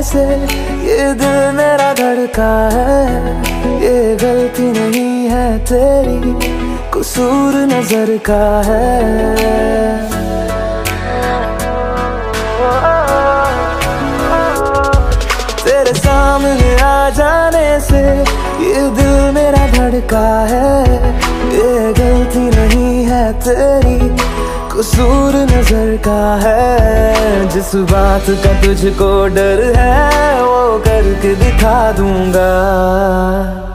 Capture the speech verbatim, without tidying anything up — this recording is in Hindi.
से ये दिल मेरा धड़का है। ये गलती नहीं है तेरी, कसूर नजर का है। तेरे सामने आ जाने से ये दिल मेरा धड़का है। ये गलती नहीं है तेरी, कसूर नजर का है। जिस बात का तुझको डर है वो करके दिखा दूंगा।